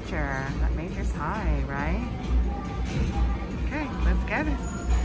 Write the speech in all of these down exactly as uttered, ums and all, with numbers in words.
major. That major's high, right? Okay, let's get it.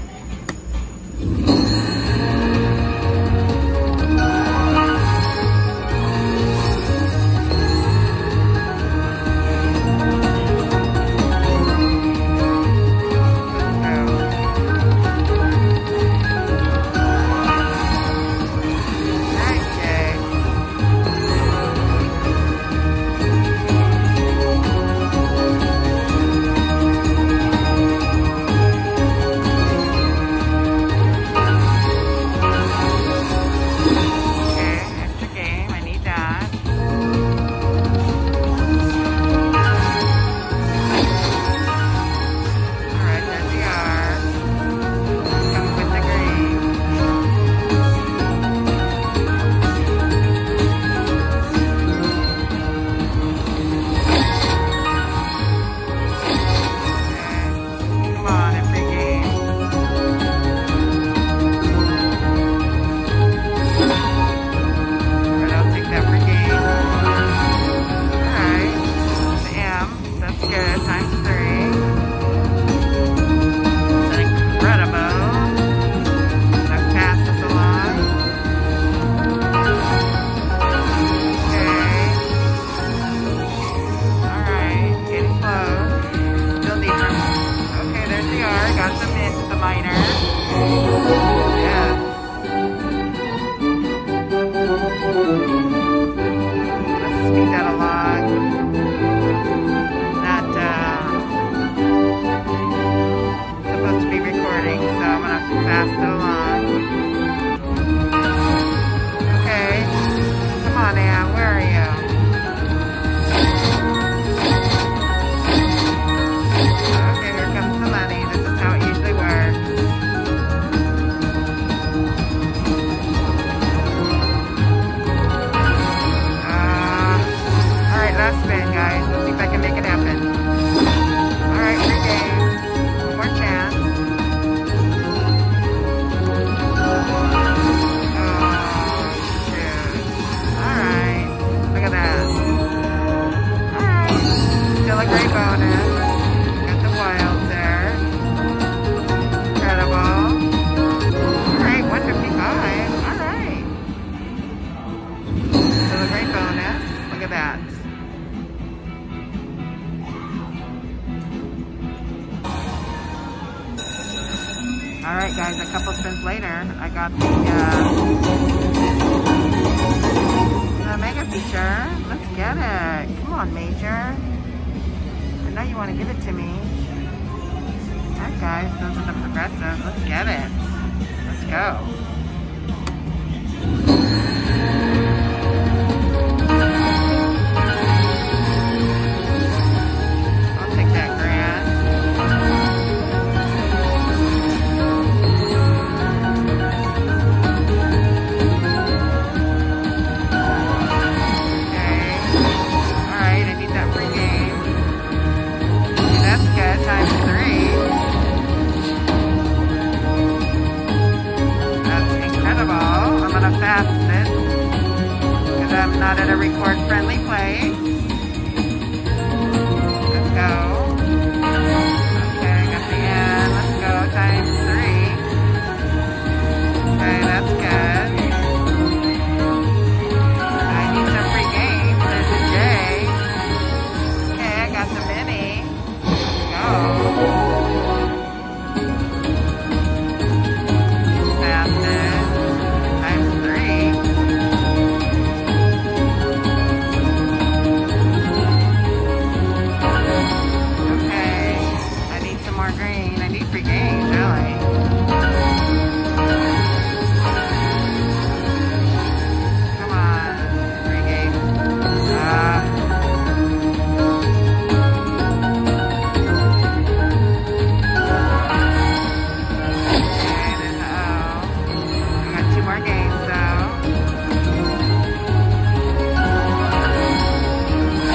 Alright guys, a couple spins later, I got the, uh, the mega feature. Let's get it. Come on, Major. I know you want to give it to me. Alright guys, those are the progressives. Let's get it. Let's go. Not at a record friendly place. Let's go. Okay, I got the end. Let's go. Times three. Okay, that's good. I need some free games. There's a J. Okay, I got the mini. Let's go.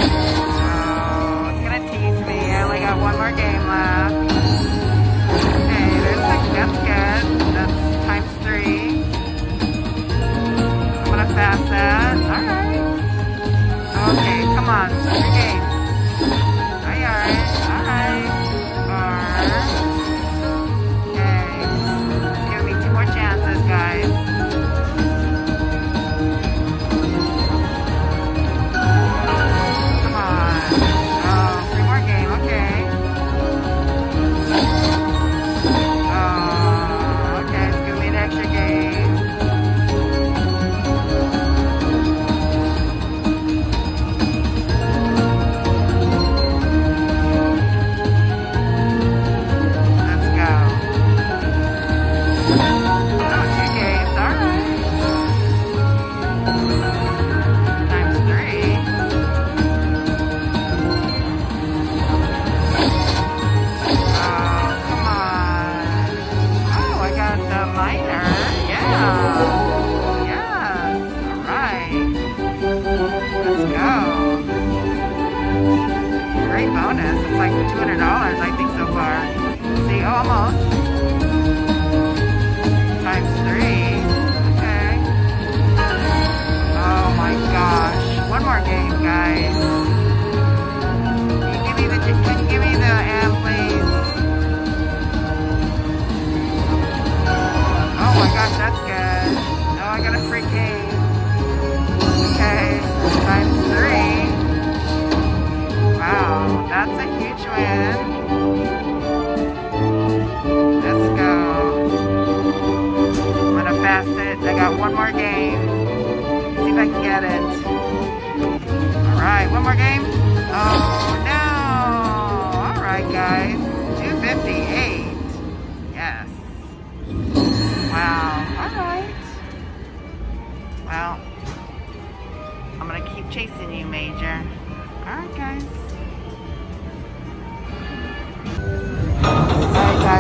One more game left.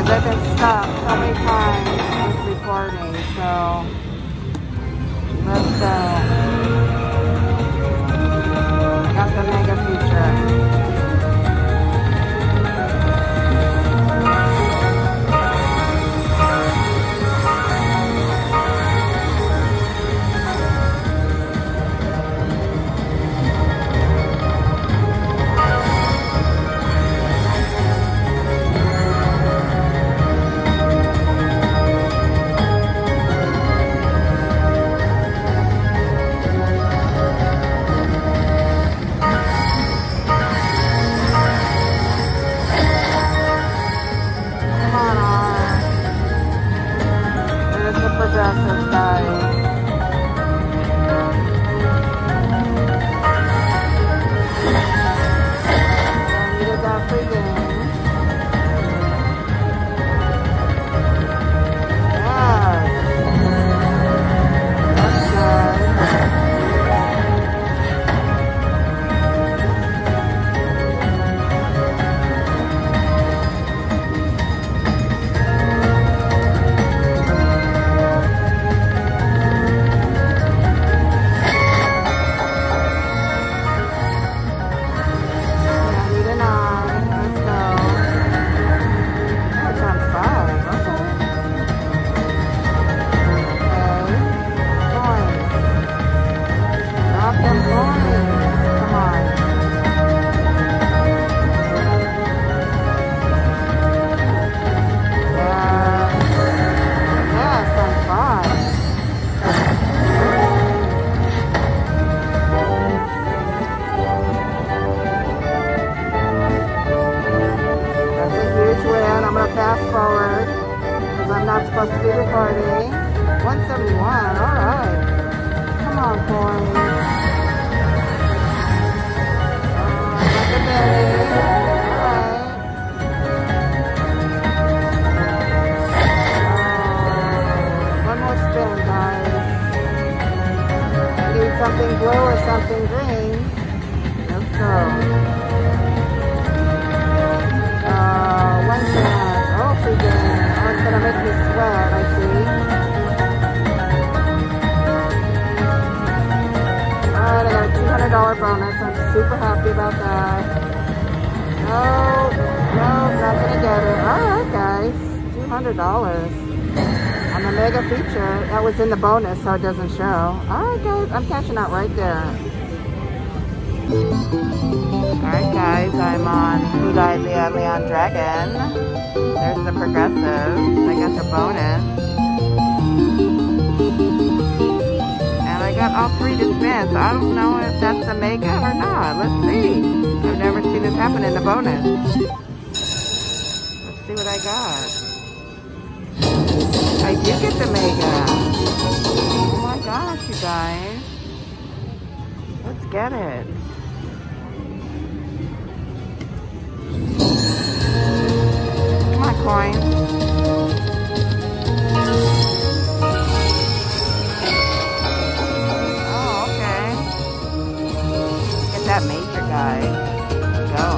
because I've been stuck so many times with recording, so let's go. I got the mega feature. Supposed to be recording. one seventy-one, alright. Come on, coins. Uh, like a belly. Alright. Uh, one more spin, guys. Need something blue or something green. Let's go. Uh, one chance. Oh, free game. It's gonna make me sweat, I see. Alright, I got a two hundred dollar bonus. I'm super happy about that. No, no, not gonna get it. Alright, guys. two hundred dollars. On the mega feature. That was in the bonus, so it doesn't show. Alright, guys. I'm cashing out right there. Alright, guys. I'm on Lian, Lian, Lian Dragon. There's the progressive. I got the bonus. And I got all three to spin, so I don't know if that's the mega or not. Let's see. I've never seen this happen in the bonus. Let's see what I got. I did get the mega. Oh my gosh, you guys. Let's get it. Coins. Oh, okay. Get that major guy. Let's go.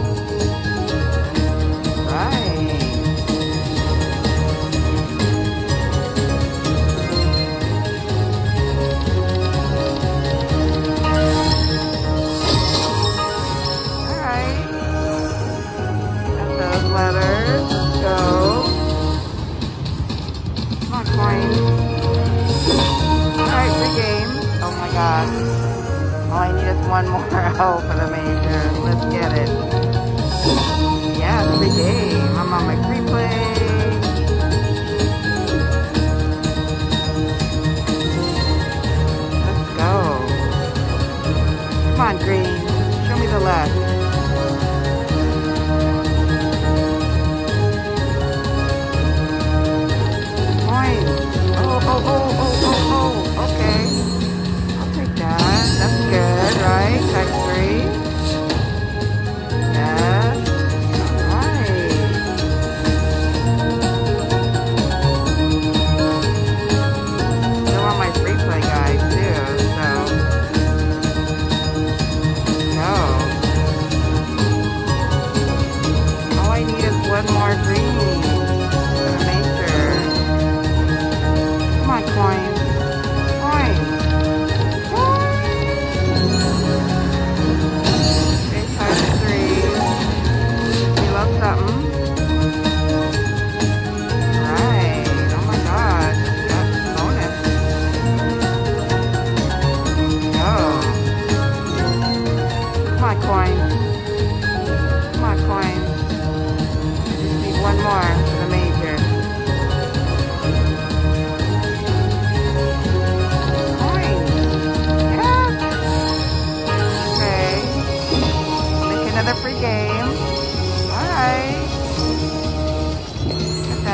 Right. Alright. Got those letters. Go. Come on, coins. Alright, free game. Oh my gosh. All I need is one more O for the major. Let's get it. Yeah, free game. I'm on my free play. Let's go. Come on, green. Show me the left. Oh, oh, oh, oh, oh, okay. I'll take that. That's good, right? Times three. Yes. Alright.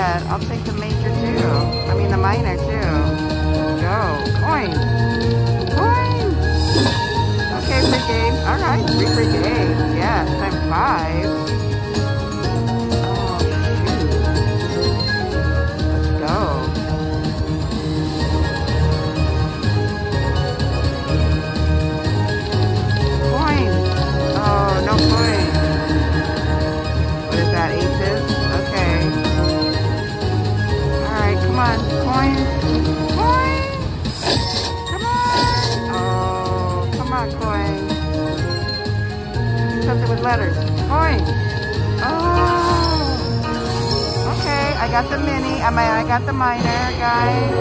bet. I'll take the major too. I mean the minor too. Let's go. Coins. Coins. Okay, free game. Alright, three free games. Yes, times five. Oh, shoot. Let's go. Coins. Oh, no coins. What is that, aces? Okay. Alright, come on. Coins. Coins. Come on. Oh, come on, coins. Something with letters. Coins. Oh. Okay, I got the mini. I mean, I got the minor, guys.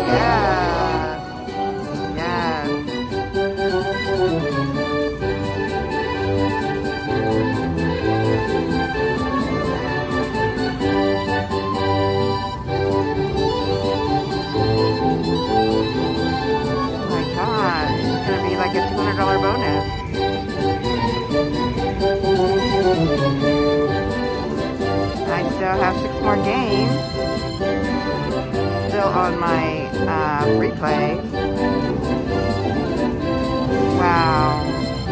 Yes. Yes. Like a two hundred dollar bonus. I still have six more games. Still on my uh, free play. Wow.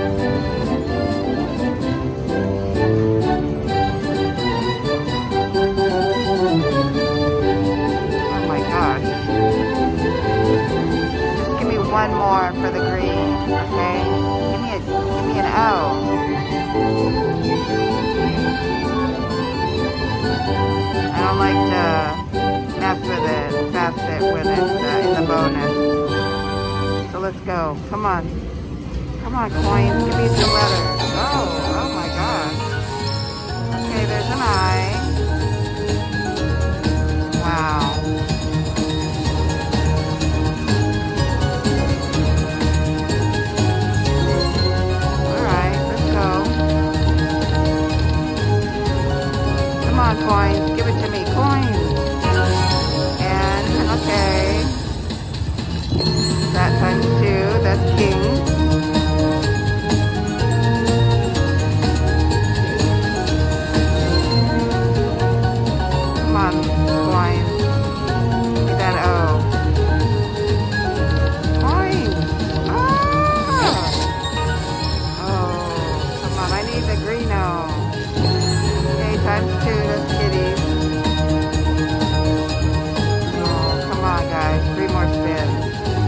Oh my gosh. Just give me one more for the green. Okay, give me a give me an O. I don't like to mess with it, fast it when it's uh, in the bonus. So let's go. Come on, come on, coins. Give me some letters. Oh, oh my gosh. Okay, there's an I. Wow. Come on, coins. Give it to me. Coins. And, okay. That times two. That's kings. Come on, coins. Give me that O. Coins. Ah! Oh, come on. I need the green O. Times two, that's kitties. Oh, come on, guys. Three more spins.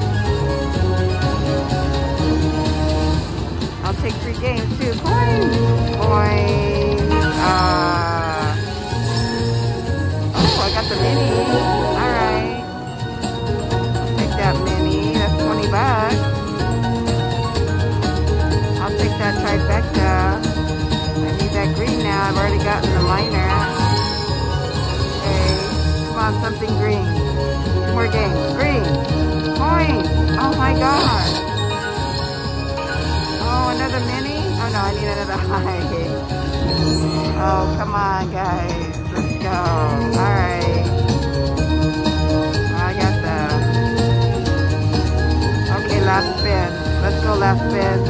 I'll take three games, too. Coins! Coins! Uh, oh, I got the mini. Alright. I'll take that mini. That's twenty bucks. I'll take that trifecta. That green now. I've already gotten the minor. Okay. Come on, something green. Two more games. Green. Coins. Oh my gosh. Oh, another mini? Oh no, I need another high. Oh, come on, guys. Let's go. Alright. I got that. Okay, last spin. Let's go, last spin.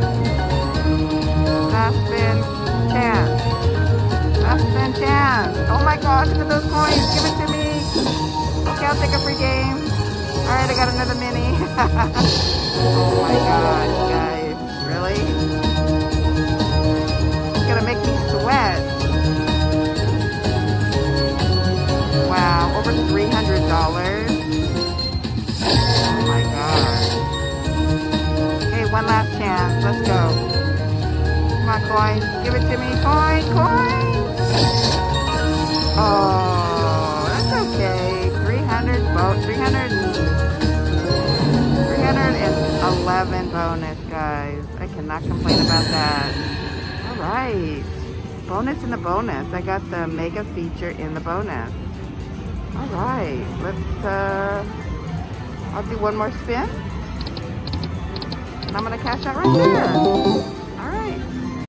Last spin. Chance. Last spin chance. Oh my gosh, look at those coins. Give it to me. Okay, I'll take a free game. Alright, I got another mini. Oh my gosh, guys. Really? It's gonna make me sweat. Wow, over three hundred dollars. Oh my gosh. Okay, one last chance. Let's go. Come on, coins. Give it to me. Coin, coin. Oh, that's okay. three hundred, vote. three hundred, three hundred eleven bonus, guys. I cannot complain about that. All right. Bonus in the bonus. I got the mega feature in the bonus. All right. Let's, uh, I'll do one more spin. And I'm going to cash out right there.